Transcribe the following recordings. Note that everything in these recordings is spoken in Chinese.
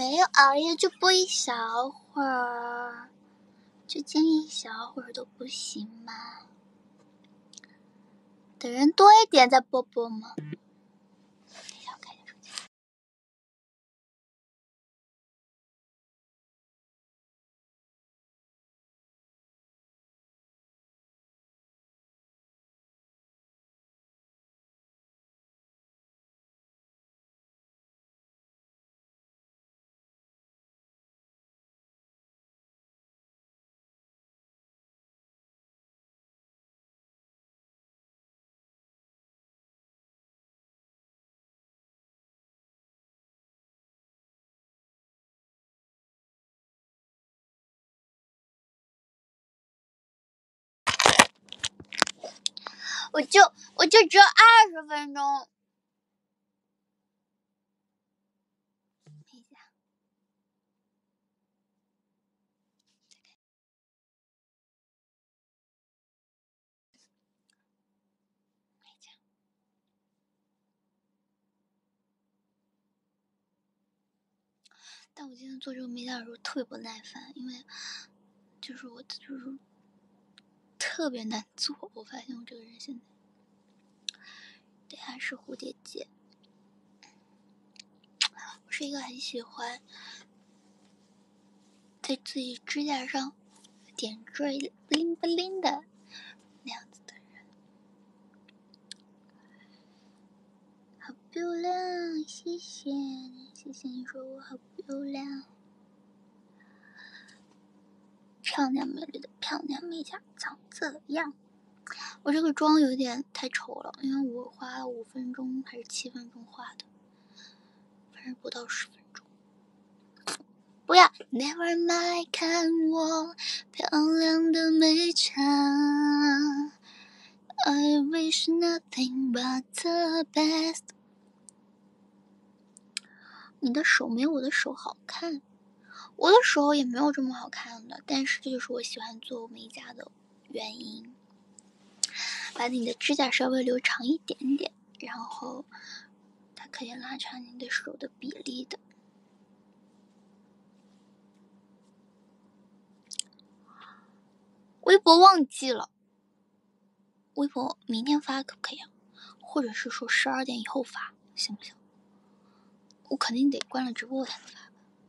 没有熬夜就播一小会儿，就坚一小会儿都不行吗？等人多一点再播播吗？我就只有20分钟。看一下，但我今天做这个美甲的时候特别不耐烦，因为就是特别难做。我发现我这个人现在，对，还是蝴蝶结。我是一个很喜欢在自己指甲上点缀不灵不灵的那样子的人。好漂亮，谢谢你说我好漂亮。漂亮美丽的漂亮美甲长这样。我这个妆有点太丑了，因为我花了5分钟还是7分钟画的，反正不到10分钟。不要 Never mind 看我漂亮的美甲， I wish nothing but the best。 你的手没有我的手好看，我的手也没有这么好看的，但是这就是我喜欢做美甲的原因。把你的指甲稍微留长一点点，然后它可以拉长你的手的比例的。微博忘记了，微博明天发可不可以啊？或者是说12点以后发，行不行？我肯定得关了直播才能发，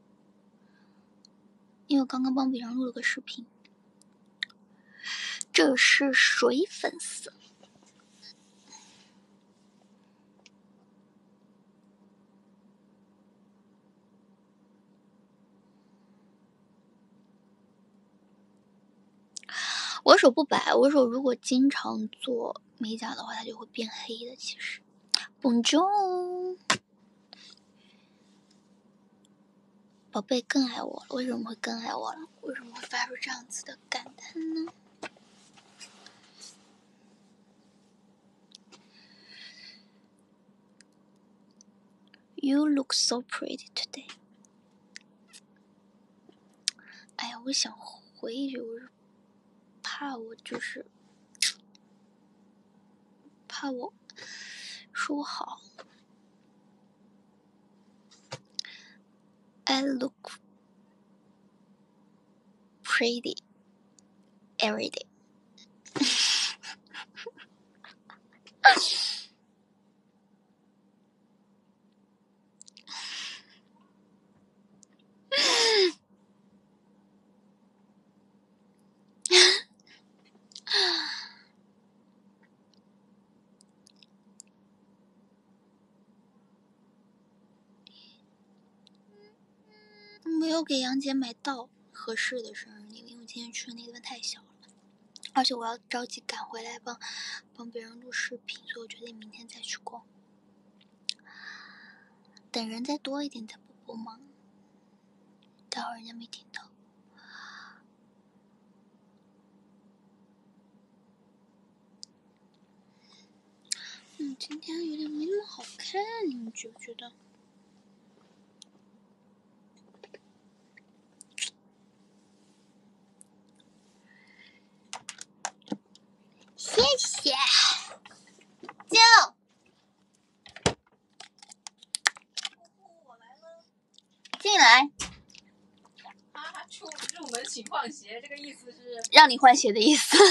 因为我刚刚帮别人录了个视频。这是水粉色。我手不白，我手如果经常做美甲的话，它就会变黑的。其实，Bonjour，宝贝更爱我了。为什么会更爱我了？为什么会发出这样子的感叹呢？You look so pretty today。哎呀，我想回一句，我是怕我说好。I look pretty every day 没有给杨姐买到合适的生日礼物，因为我今天去的那个地方太小了，而且我要着急赶回来帮别人录视频，所以我决定明天再去逛。等人再多一点再播吗？待会儿人家没听到。今天有点没那么好看，你们觉不觉得？谢谢，静，进来。 入门请换鞋，这个意思是让你换鞋的意思。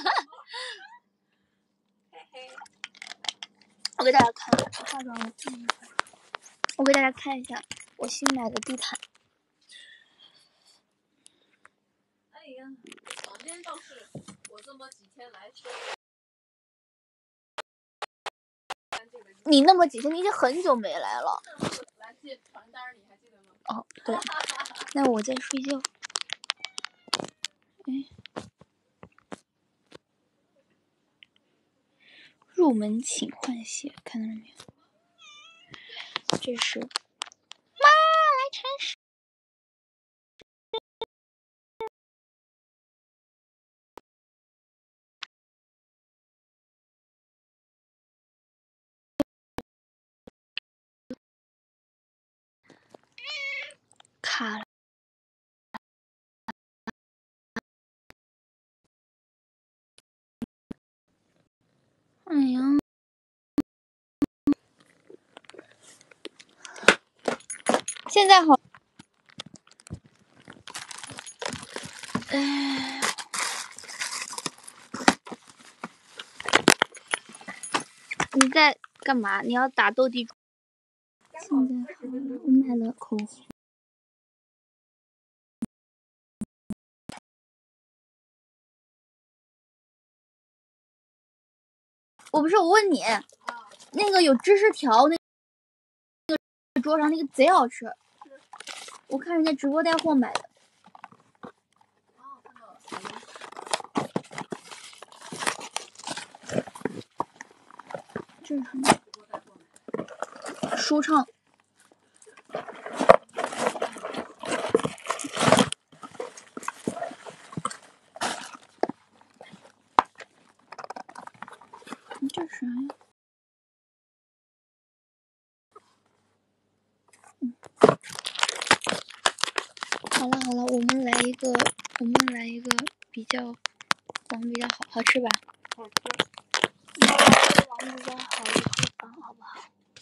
我给大家看，我化妆了。我给大家看一下我新买的地毯。 哎呀，房间倒是我这么几天来说。 你那么几天，你已经很久没来了。 来借传单，你还记得吗？ 哦，对。那我在睡觉。入门请换鞋，看到了没有？这是妈来铲屎。卡了。哎呀，现在好。你在干嘛？你要打斗地主？现在好了，我买了口红。我不是，我问你，那个有芝士条，那个桌上那个贼好吃，我看人家直播带货买的。这是什么？舒畅。这是啥呀？好了好了，我们来一个比较网比较好吃吧？ 好吃。 网比较好的地方好不好？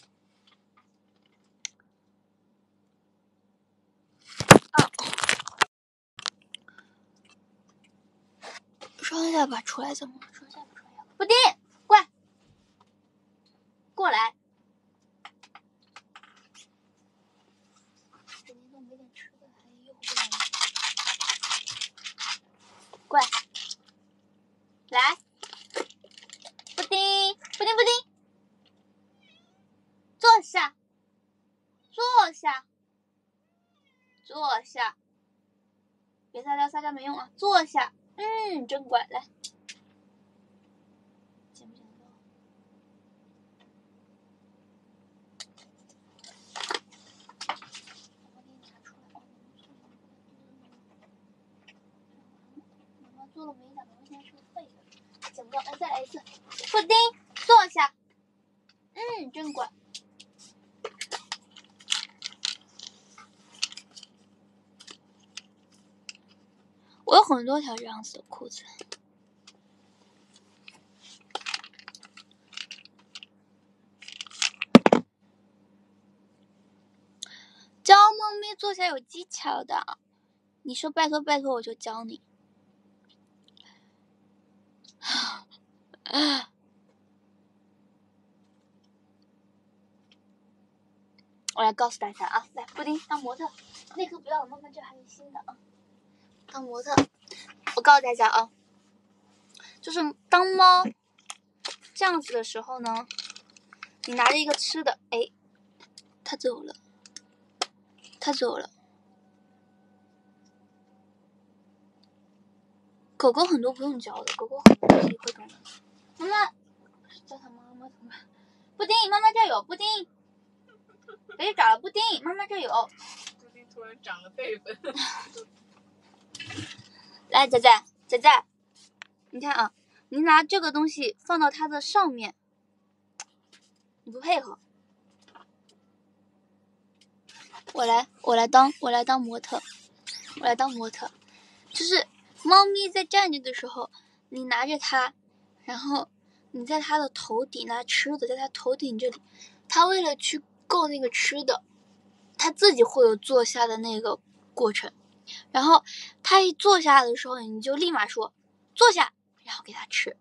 双下巴出来怎么？双下巴出来。布丁，过来，过来。今天都没点吃的，还诱惑我。过来，来，布丁，布丁，布丁，坐下，坐下，坐下。别撒娇，撒娇没用啊！坐下。真乖，来。捡不捡得到？我给你拿出来。妈妈做了美甲，妈妈现在是个废人。捡不到，再来一次。布丁，坐下。真乖。我有很多条这样子的裤子。教猫咪坐下有技巧的，你说拜托拜托我就教你。我来告诉大家啊，来布丁当模特，那个不要了，妈妈这还有新的啊。当模特，我告诉大家啊，就是当猫这样子的时候呢，你拿着一个吃的，哎，它走了，它走了。狗狗很多不用教的，狗狗很多自己会懂的。妈妈叫它妈妈怎么办？布丁，妈妈这有布丁，别去找了，布丁，妈妈这有。 布丁突然长了辈分。 来，仔仔，仔仔，你看啊，你拿这个东西放到它的上面，你不配合。我来当模特，我来当模特，就是猫咪在站着的时候，你拿着它，然后你在它的头顶拿吃的，在它头顶这里，它为了去够那个吃的，它自己会有坐下的那个过程， 然后他一坐下的时候，你就立马说坐下，然后给他吃。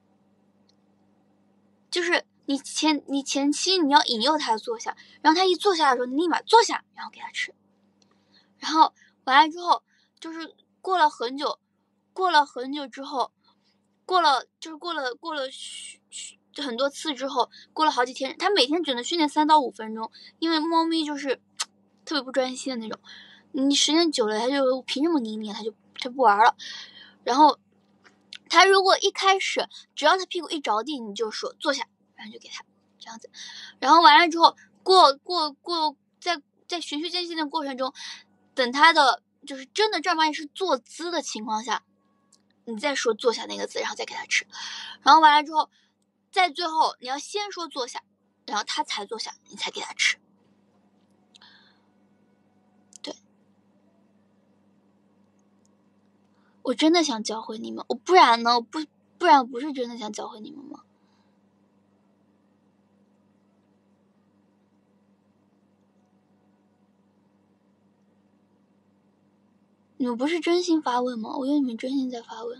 就是你前期你要引诱他坐下，然后他一坐下的时候，你立马坐下，然后给他吃。然后完了之后，就是过了很久之后，过了很多次之后，过了好几天，他每天只能训练3到5分钟，因为猫咪就是特别不专心的那种，你时间久了，它就凭什么拧你，它就不玩了。然后他如果一开始只要他屁股一着地，你就说坐下，然后就给他这样子。然后完了之后，在循序渐进的过程中，等他的就是真的正儿八经是坐姿的情况下，你再说坐下那个字，然后再给他吃。然后完了之后，在最后你要先说坐下，然后他才坐下，你才给他吃。对，我真的想教会你们，不然呢？不然不是真的想教会你们吗？你们不是真心发问吗？我以为你们真心在发问。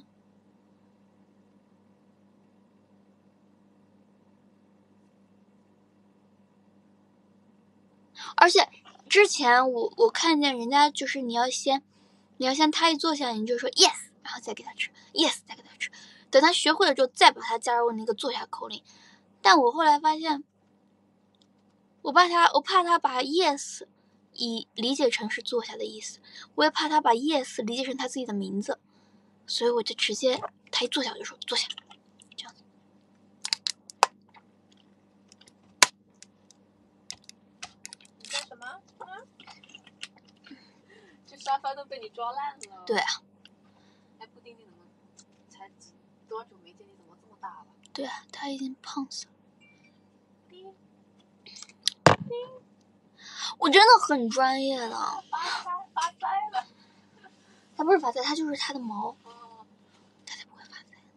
而且之前我看见人家就是你要先他一坐下你就说 yes， 然后再给他吃 yes， 再给他吃，等他学会了之后再把他加入那个坐下口令。但我后来发现，我怕他把 yes 理解成是坐下的意思，我也怕他把 yes 理解成他自己的名字，所以我就直接他一坐下我就说坐下，这样子。 你干什么？这沙发都被你抓烂了。 对啊。 哎，布丁你怎么才多久没见你怎么这么大了？ 对啊，他已经胖死了。我真的很专业的。 发呆了。 他不是发呆，他就是他的毛。他才不会发呆。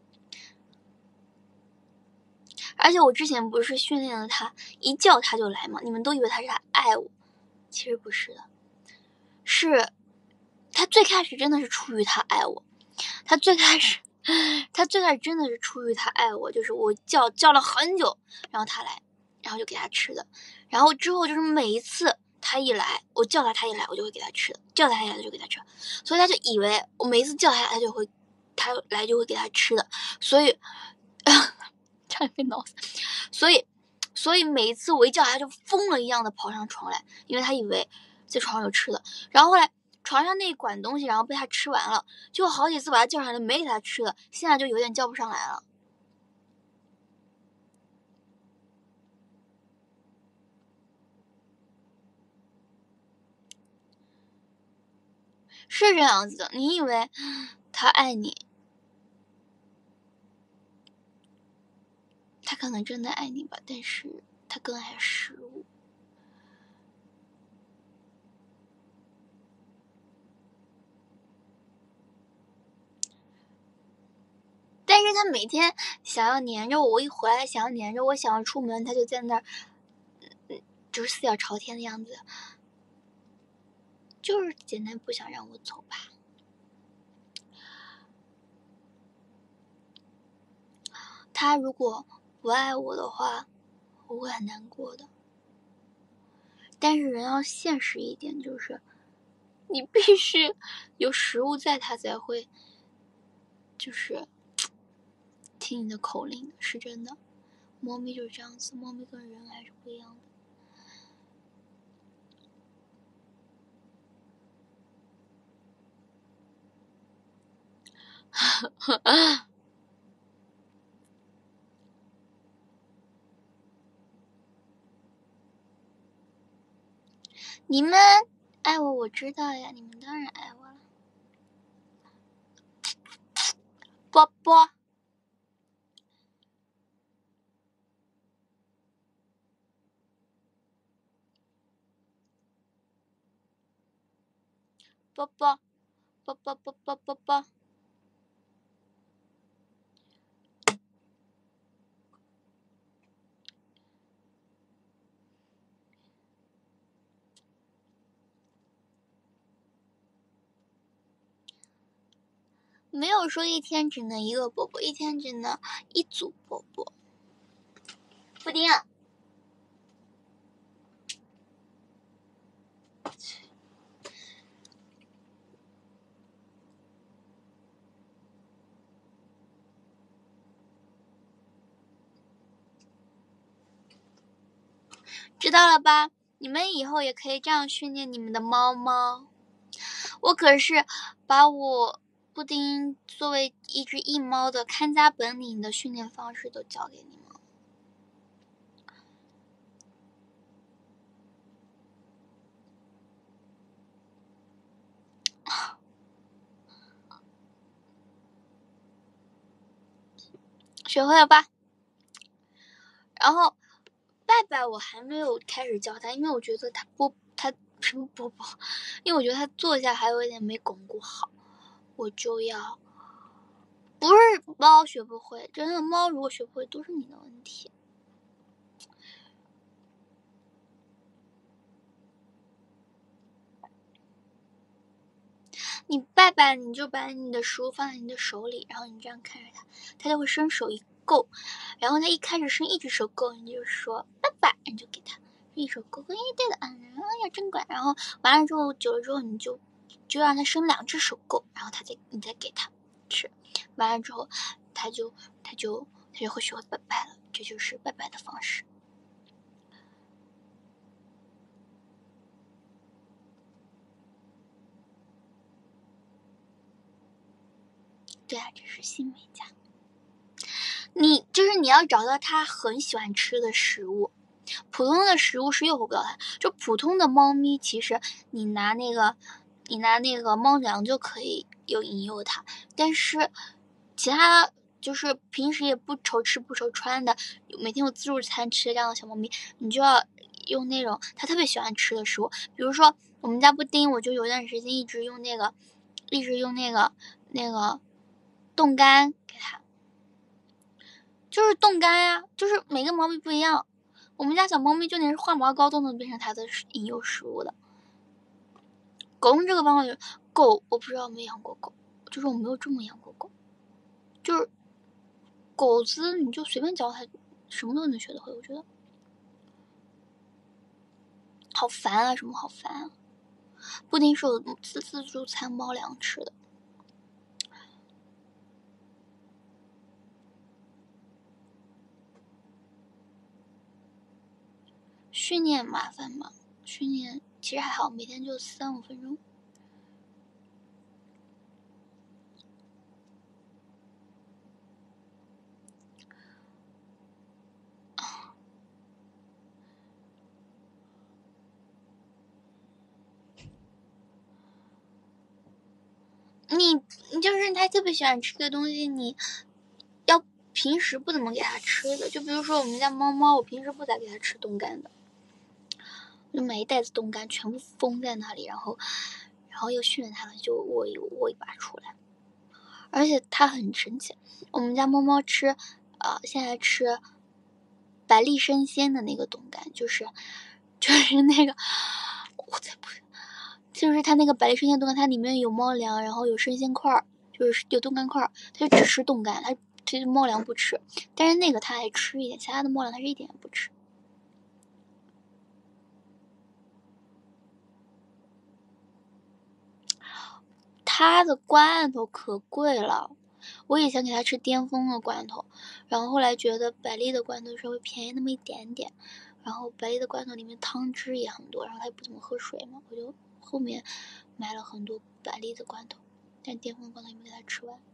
而且我之前不是训练了他，一叫他就来吗？你们都以为他是他爱我，其实不是的，是他最开始真的是出于他爱我。他最开始真的是出于他爱我，就是我叫了很久，然后他来，然后就给他吃的。然后之后就是每一次他一来，我叫他一来，我就会给他吃的，叫他一来就给他吃，所以他就以为我每一次叫他来就会给他吃的，所以差点被挠死。所以每一次我一叫他就疯了一样的跑上床来，因为他以为在床上有吃的。然后后来床上那一管东西，然后被他吃完了，就好几次把他叫上来没给他吃的，现在就有点叫不上来了。是这样子的，你以为他爱你，他可能真的爱你吧，但是他更爱食物。但是他每天想要黏着我，我一回来想要黏着我，想要出门，他就在那儿，就是四脚朝天的样子，就是简单不想让我走吧。他如果不爱我的话，我会很难过的。但是人要现实一点，就是你必须有食物在，他才会就是听你的口令，是真的。猫咪就是这样子，猫咪跟人还是不一样的。你们爱我，我知道呀，你们当然爱我了。波波，波波，波波波波波波。 没有说一天只能一个波波，一天只能一组波波。布丁啊，知道了吧？你们以后也可以这样训练你们的猫猫。我可是把我布丁作为一只异猫的看家本领的训练方式都教给你们了。学会了吧？然后拜拜我还没有开始教他，因为我觉得他什么波波，因为我觉得他坐下还有一点没巩固好，我就要不是猫学不会，真的猫如果学不会都是你的问题。你拜拜，你就把你的食物放在你的手里，然后你这样看着它，它就会伸手一够，然后它一开始伸一只手够，你就说拜拜，你就给它一手够，对的，哎呀真乖。然后完了之后，久了之后你就让它伸2只手够，然后你再给它吃，完了之后它就会学会拜拜了，这就是拜拜的方式。对啊，这是新美家。你要找到它很喜欢吃的食物，普通的食物是诱惑不到它。就普通的猫咪，其实你拿那个猫粮就可以引诱它，但是其他就是平时也不愁吃不愁穿的，每天有自助餐吃的这样的小猫咪，你就要用那种它特别喜欢吃的食物。比如说我们家布丁，我就有段时间一直用那个冻干给它。就是冻干呀，就是每个猫咪不一样。我们家小猫咪就连化毛膏都能变成它的引诱食物的。狗用这个方法狗，我不知道没养过狗，就是我没有这么养过狗。就是狗子，你就随便教它，什么都能学得会。我觉得好烦啊，什么好烦啊！布丁是有自助餐猫粮吃的。训练麻烦吗？训练其实还好，每天就3-5分钟。你就是他特别喜欢吃的东西，你要平时不怎么给他吃的。就比如说我们家猫猫，我平时不咋给它吃冻干的，就买一袋子冻干全部封在那里，然后又训练它了，就握一把出来。而且它很神奇，我们家猫猫现在吃百利生鲜的那个冻干，就是那个我才不是。就是它那个百利生鲜冻干，它里面有猫粮，然后有生鲜块，就是有冻干块，它就只吃冻干，它猫粮不吃。但是那个它还吃一点，其他的猫粮它是一点也不吃。它的罐头可贵了，我以前给它吃巅峰的罐头，然后后来觉得百利的罐头稍微便宜那么一点点，然后百利的罐头里面汤汁也很多，然后它也不怎么喝水嘛，我就后面买了很多百利的罐头，但巅峰的罐头也没给它吃完。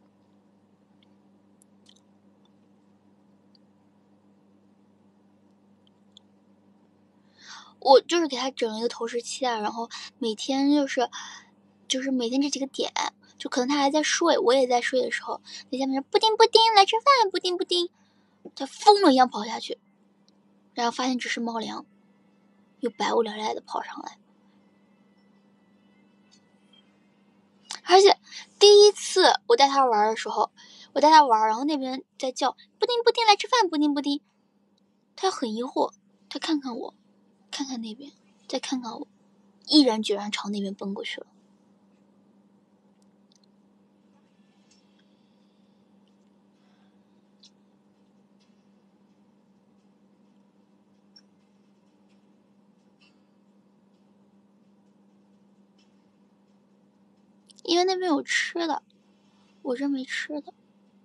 我就是给它整了一个投食器啊，然后每天就是每天这几个点，就可能它还在睡，我也在睡的时候，在下面说布丁布丁来吃饭，布丁布丁，它疯了一样跑下去，然后发现只是猫粮，又百无聊赖的跑上来。而且第一次我带它玩的时候，然后那边在叫布丁布丁来吃饭，布丁布丁，它很疑惑，它看看我，看看那边，再看看我，毅然决然朝那边奔过去了。 因为那边有吃的，我这没吃的。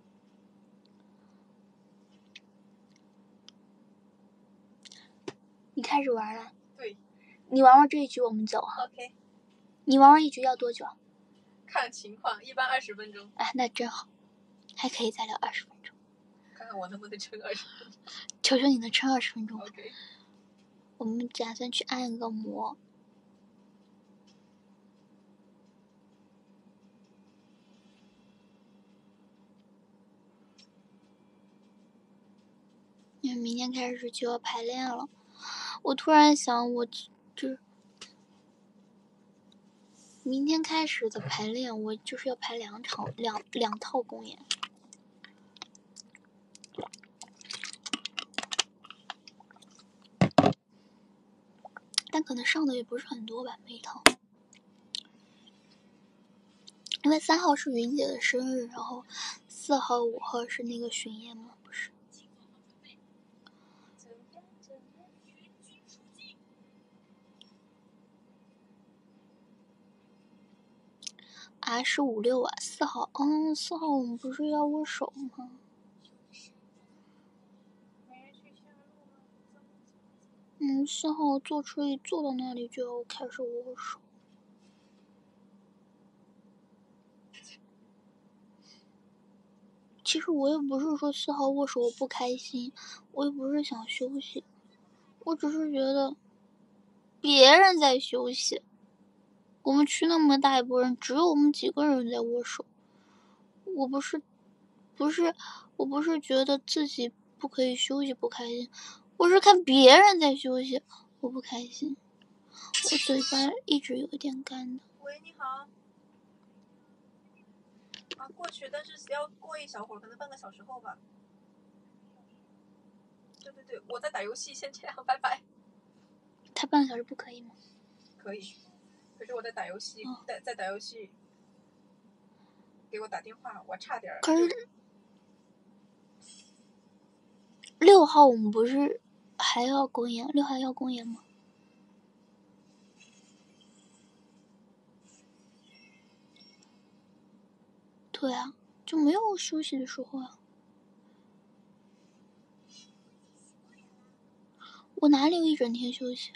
你开始玩了？ 对。 你玩这一局我们走啊。 OK。 你玩一局要多久？ 看情况，一般20分钟。 哎，那真好，还可以再聊20分钟。 看看我能不能撑20分钟。 求求你能撑20分钟。 OK。 我们打算去按个摩。因为明天开始就要排练了，我突然想，我这明天开始的排练，我就是要排两套公演。但可能上的也不是很多吧，每一套。因为3号是云姐的生日，然后4号、5号是那个巡演嘛，不是？啊，是5、6啊，4号。4号我们不是要握手吗？4号坐车一坐到那里就要开始握手。其实我也不是说4号握手我不开心，我也不是想休息，我只是觉得别人在休息，我们区那么大一波人，只有我们几个人在握手。我不是觉得自己不可以休息不开心，我是看别人在休息，我不开心。我嘴巴一直有点干的。 喂，你好。啊，过去，但是要过一小会儿，可能半个小时后吧。对，我在打游戏，先这样，拜拜。 他半个小时不可以吗？ 可以，可是我在打游戏，在打游戏，给我打电话，我差点。 可是6号我们不是还要公演？6号要公演吗？对啊，就没有休息的时候啊。我哪里有一整天休息？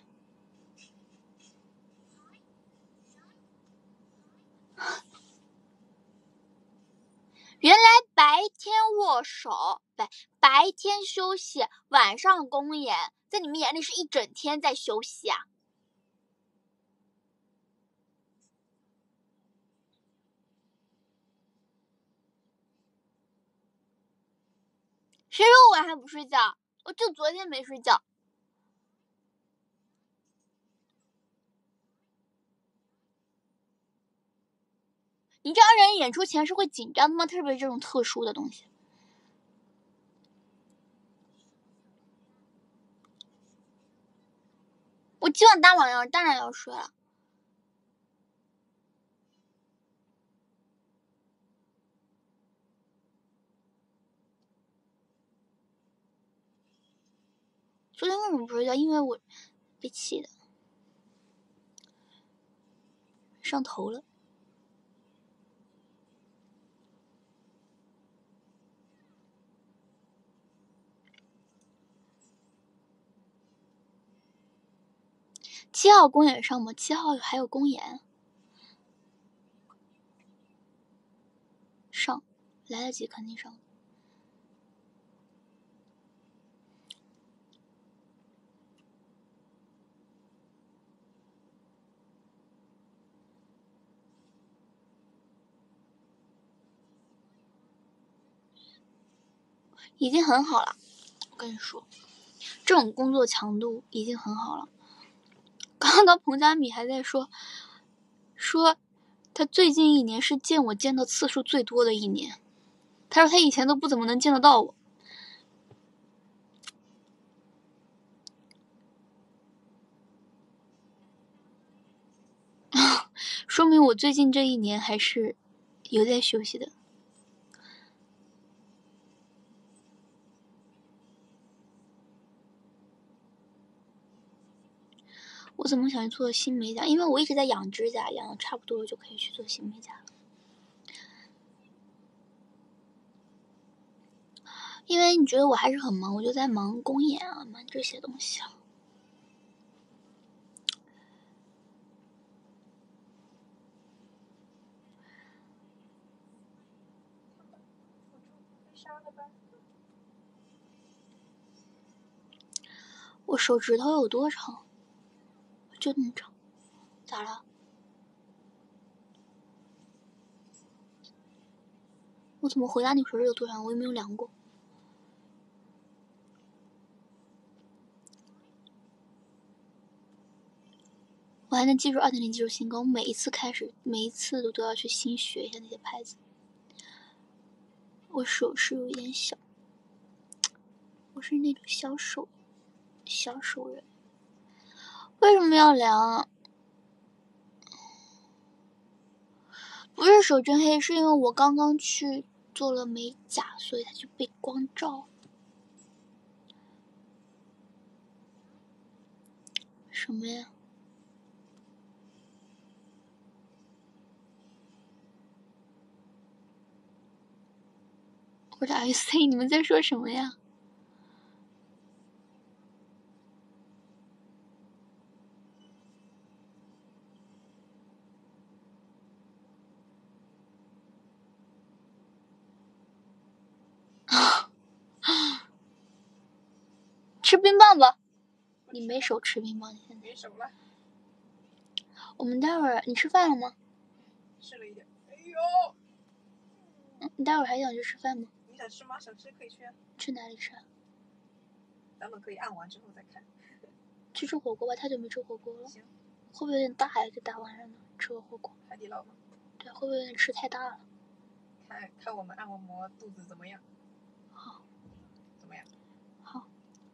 原来白天握手，白天休息，晚上公演，在你们眼里是一整天在休息啊？谁说我晚上不睡觉？我就昨天没睡觉。你这样人演出前是会紧张的吗？特别是这种特殊的东西。我今晚大晚上当然要睡了。昨天为什么不睡觉？因为我被气的上头了。7号公演上吗？7号还有公演上，来得及肯定上。已经很好了，我跟你说，这种工作强度已经很好了。刚刚彭佳米还在说他最近1年是见我见的次数最多的1年，他说他以前都不怎么能见得到我。说明我最近这1年还是有在休息的。我怎么想去做新美甲？因为我一直在养指甲，养的差不多了就可以去做新美甲了。 因为你觉得我还是很忙，我就在忙公演啊，忙这些东西啊。我手指头有多长？就那么长。咋了？我怎么回答你手指有多长？我也没有量过。我还能记住2.0技术新高，我每一次都要去新学一下那些牌子。我手是有一点小，我是那种小手人。为什么要量？不是手真黑，是因为我刚刚去做了美甲，所以它就被光照。什么呀？What are you saying？ 你们在说什么呀？吃冰棒吧。你没手吃冰棒，你现在没手了。 我们待会儿你吃饭了吗？ 吃了一点。哎呦！ 你待会儿还想去吃饭吗？ 你想吃吗？想吃可以去啊。 去哪里吃啊？ 咱们可以按完之后再看。 去吃火锅吧，太久没吃火锅了。 行。 会不会有点大呀？这大晚上的吃个火锅。 海底捞吗？ 对，会不会有点吃太大了？ 看我们按完摩肚子怎么样？ 好。 怎么样？ 好。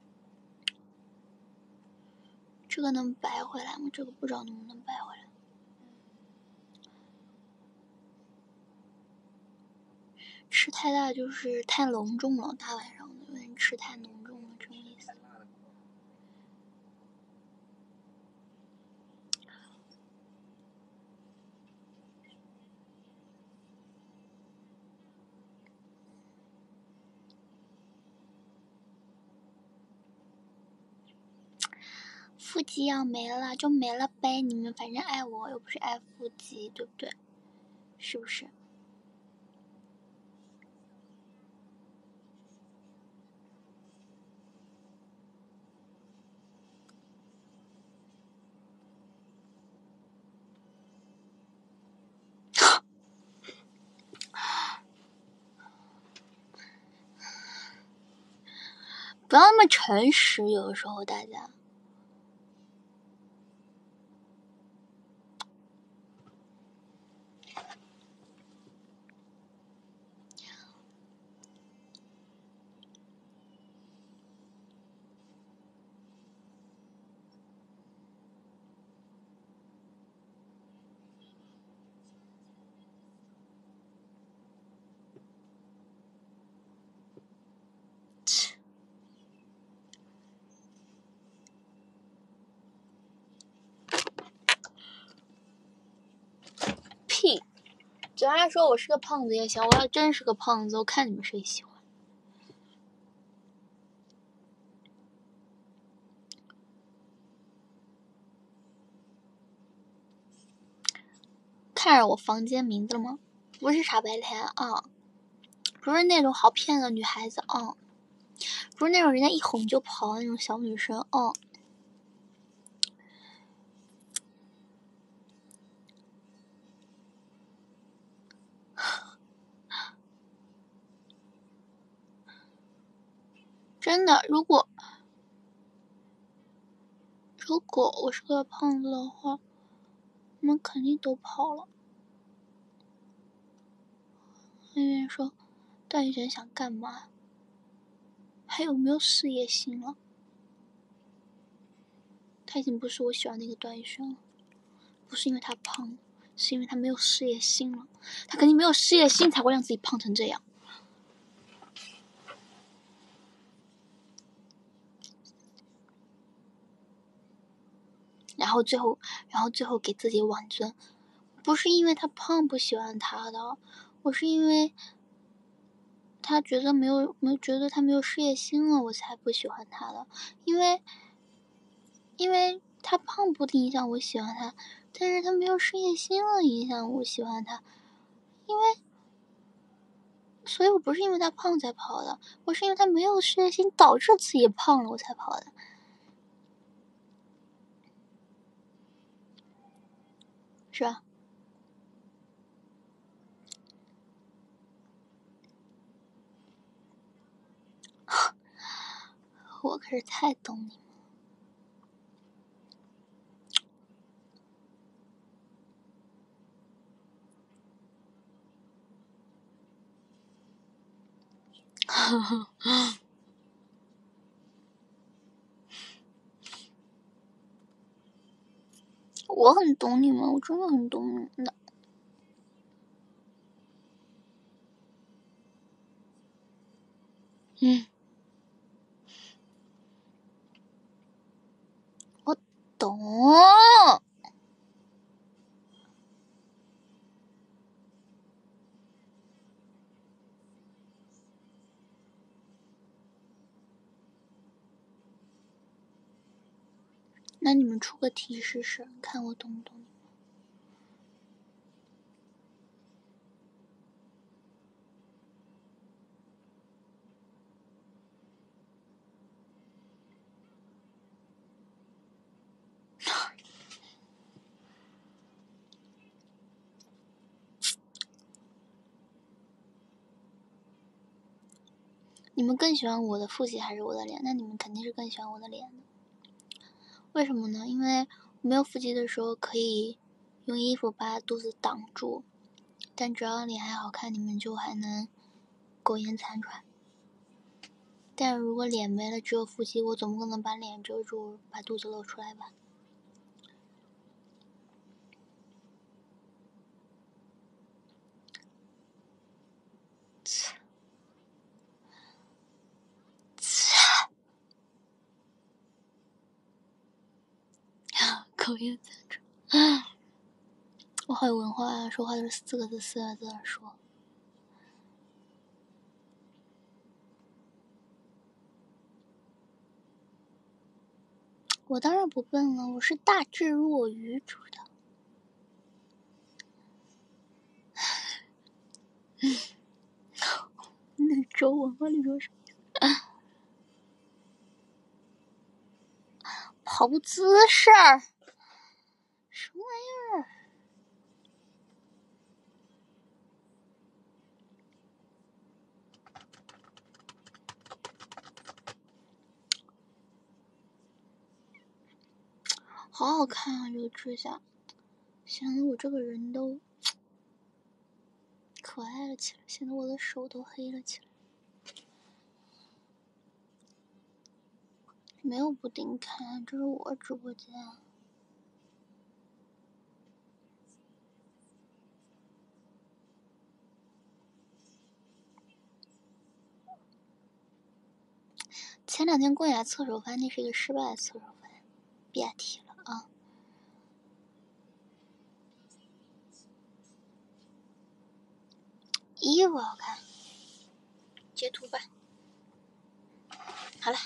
这个能白回来吗？这个不知道能不能白回来。吃太大就是太隆重了，大晚上的有点吃太浓重了，这种意思。腹肌要没了就没了呗，你们反正爱我又不是爱腹肌，对不对？是不是？不要那么诚实，有的时候大家。屁！嘴上说我是个胖子也行，我要真是个胖子，我看你们谁喜欢。看着我房间名字了吗？不是傻白甜啊，不是那种好骗的女孩子啊，不是那种人家一哄就跑的那种小女生啊。真的，如果我是个胖子的话，我们肯定都跑了。那边说段奕璇想干嘛？还有没有事业心了？他已经不是我喜欢那个段奕璇了，不是因为他胖，是因为他没有事业心了。他肯定没有事业心才会让自己胖成这样。然后最后给自己挽尊，不是因为他胖不喜欢他的，我是因为他觉得觉得他没有事业心了，我才不喜欢他的。因为他胖不影响我喜欢他，但是他没有事业心了影响我喜欢他。所以我不是因为他胖才跑的，我是因为他没有事业心导致自己胖了我才跑的。是吧？我可是太懂你们。我很懂你们，我真的很懂你们的。我懂。那你们出个题试试，看我懂不懂你们。你们更喜欢我的腹肌还是我的脸？那你们肯定是更喜欢我的脸的。为什么呢？因为没有腹肌的时候可以用衣服把肚子挡住，但只要脸还好看，你们就还能苟延残喘。但如果脸没了，只有腹肌，我总不可能把脸遮住，把肚子露出来吧？苟延残喘。我好有文化啊，说话都是4个字4个字说。我当然不笨了，我是大智若愚煮的。绿洲文化，绿洲什么意思？跑步姿势，什么玩意儿？好好看啊，这个指甲，显得我这个人都可爱了起来，显得我的手都黑了起来。没有不顶看，这是我直播间。前2天公雅侧手翻，那是一个失败的侧手翻，别提了啊！衣服好看，截图吧。好了。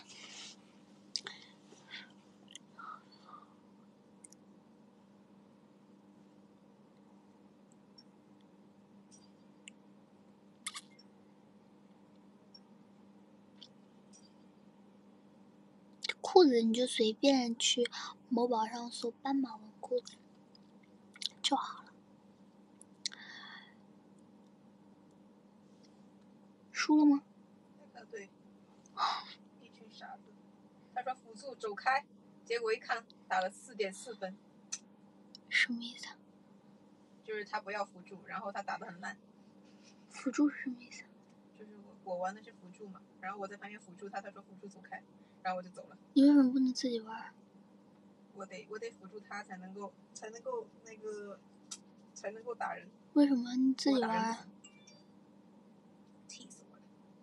裤子你就随便去某宝上搜斑马纹裤子就好了。输了吗？ 对，一群傻子。他说辅助走开，结果一看打了4.4分。 什么意思啊？ 就是他不要辅助，然后他打得很烂。 辅助是什么意思？ 就是我玩的是辅助嘛，然后我在旁边辅助他，他说辅助走开，然后我就走了。 你为什么不能自己玩？ 我得辅助他才能够打人。 为什么你自己玩？ 气死我了！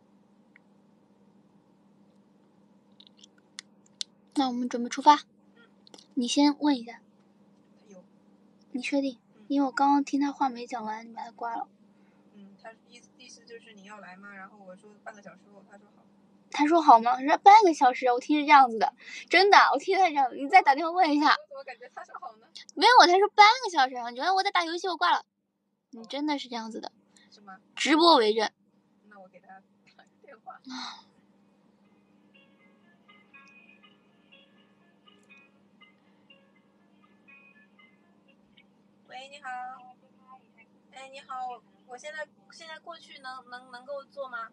那我们准备出发。你先问一下。 有。 你确定？因为我刚刚听他话没讲完，你把他挂了。 他意思就是你要来吗？然后我说半个小时后，他说好。 他说好吗？说半个小时，我听是这样子的，真的，我听他这样子。你再打电话问一下。 我怎么感觉他说好呢？ 没有，他说半个小时。你觉得我在打游戏，我挂了。你真的是这样子的。 是吗？ 直播为证。 那我给他打个电话。喂，你好。哎，你好，我现在过去能够坐吗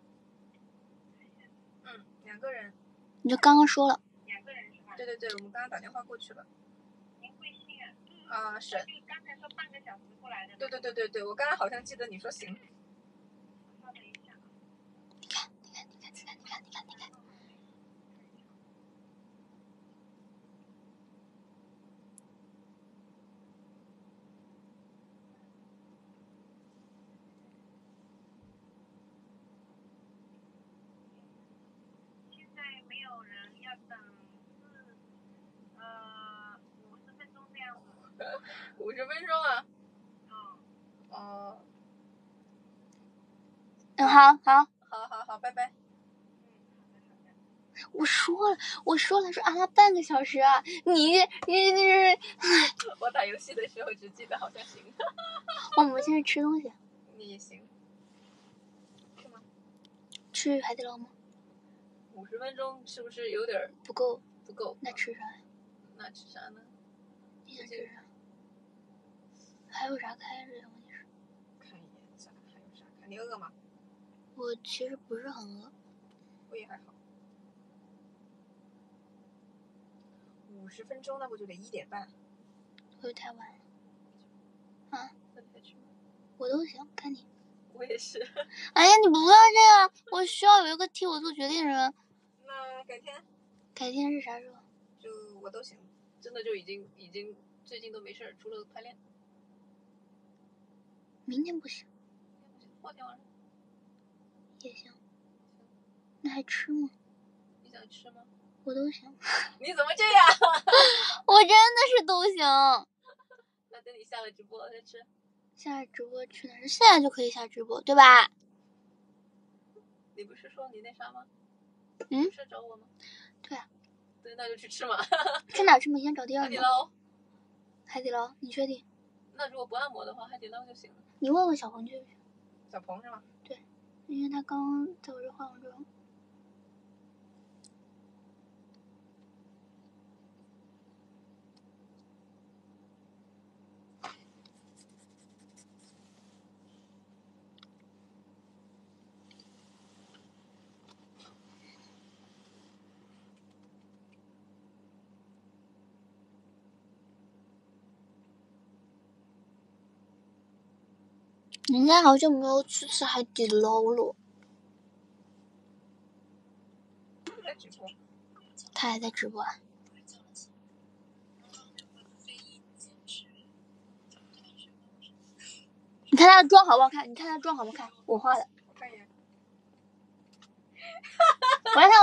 ？2个人。 你就刚刚说了。 2个人是吧？对，我们刚刚打电话过去了。您贵姓啊？是。就刚才说半个小时过来的。对，我刚刚好像记得你说行。稍等一下。 你看。 现在没有人，要等50分钟这样子。50分钟啊？好，拜拜。 我说了，说啊，半个小时啊，你我打游戏的时候只记得好像行。 我们现在吃东西。 你也行。是吗？ 吃海底捞吗 ？50分钟是不是有点不够？ 不够。 那吃啥呀？ 那吃啥呢？ 你想吃啥？还有啥开着呀？问题是。 看一眼啥？还有啥看？你饿吗？ 我其实不是很饿。 我也还好。50分钟，那不就得1点半？ 会太晚了。啊？ 那你再去吗？ 我都行，看你。 我也是。 哎呀，你不要这样，我需要有一个替我做决定的人。 那改天。 改天是啥时候？ 就我都行，真的就已经最近都没事，除了排练。 明天不行。 后天晚上。 也行。那还吃吗？ 你想吃吗？ 我都行。 你怎么这样？ 我真的是都行。 那等你下了直播再吃。 下直播去哪儿？现在就可以下直播，对吧？ 你不是说你那啥吗？不是找我吗？ 对啊。 对，那就去吃嘛。 去哪儿吃嘛？先找第二个。 海底捞。 海底捞，你确定？ 那如果不按摩的话，海底捞就行了。 你问问小鹏去不去？ 小鹏是吗？ 对，因为他刚在我这化完妆。人家好像没有去吃海底捞了。 在直播。 他还在直播啊？你看他的妆好不好看？你看他妆好不好看？我画的。 我看一眼。 我来看。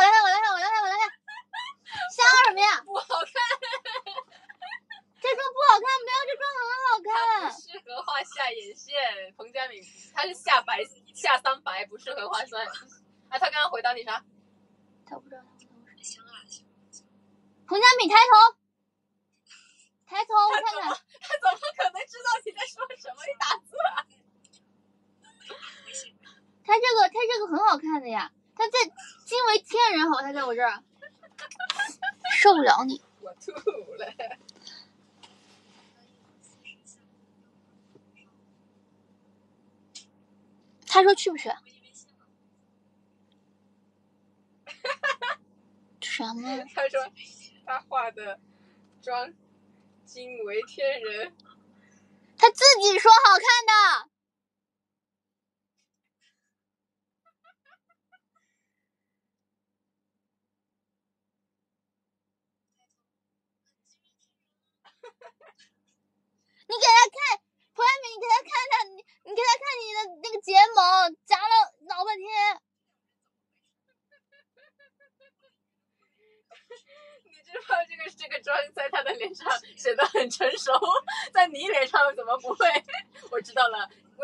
笑什么呀？ 不好看。 这妆不好看，没有，这妆很好看。 它不适合画下眼线，彭佳敏，他是下3白，不适合画酸。他刚刚回答你啥？ 他不知道他回答我啥。彭佳敏抬头，我看看。 他怎么可能知道你在说什么？你打字啊？ 他这个很好看的呀，他在惊为天人好，他在我这儿。受不了你。 我吐了。 他说去不去？什么？ 他说他画的妆惊为天人。 他自己说好看的。你给他看，彭佳敏，你给他看，你给他看你的那个睫毛夹了老半天。 你知道这个妆在他的脸上显得很成熟，在你脸上怎么不会？我知道了，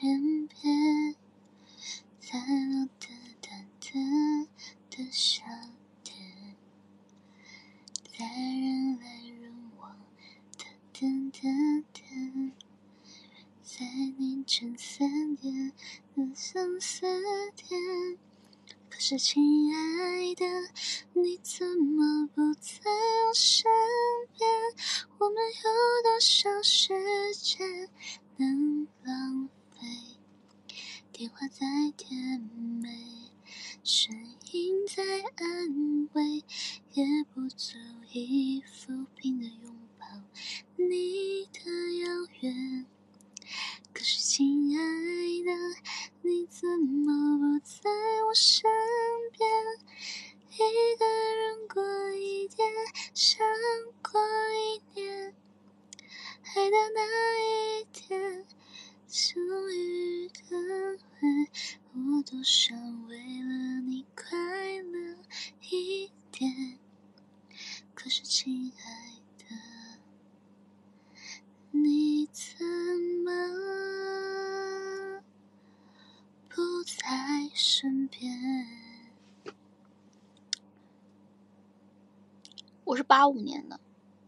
天边，在落得淡淡的夏天，在人来人往的点点点，在凌晨3点的相思点。可是亲爱的，你怎么不在我身边？我们有多少时间能浪费？电话再甜美，声音再安慰，也不足以抚平的拥抱你的遥远。可是亲爱的，你怎么不在我身边？一个人过一天，像过一年，爱的那一天，终于等回，我多想为了你快乐一点。可是亲爱的，你怎么不在身边？我是85年的。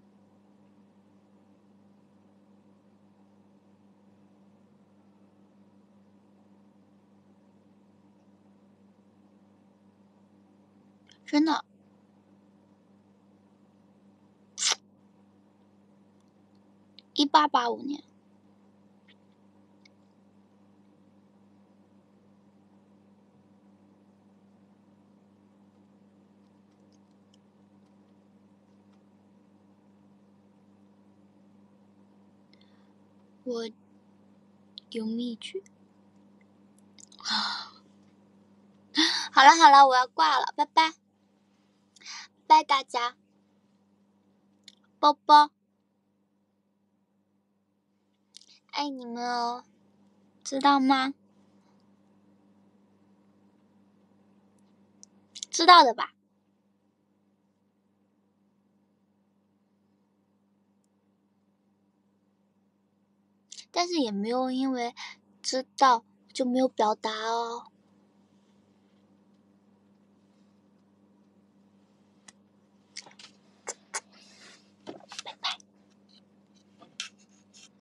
真的。1885年。我有秘诀。好了，我要挂了，拜拜，拜大家，抱抱，爱你们哦，知道吗？知道的吧？但是也没有因为知道就没有表达哦。